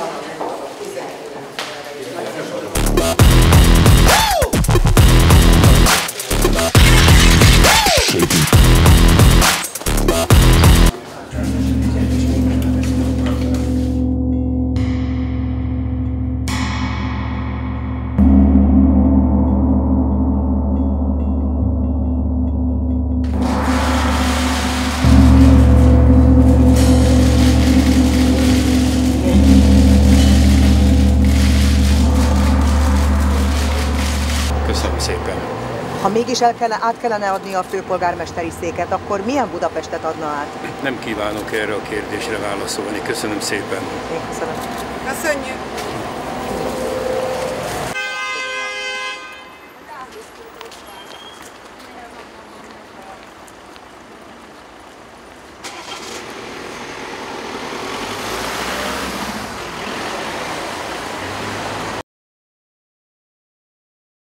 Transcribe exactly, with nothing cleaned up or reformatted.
Köszönöm szépen. Ha mégis el kellene, át kellene adni a főpolgármesteri széket, akkor milyen Budapestet adna át? Nem kívánok erre a kérdésre válaszolni. Köszönöm szépen. Én köszönöm. Köszönjük!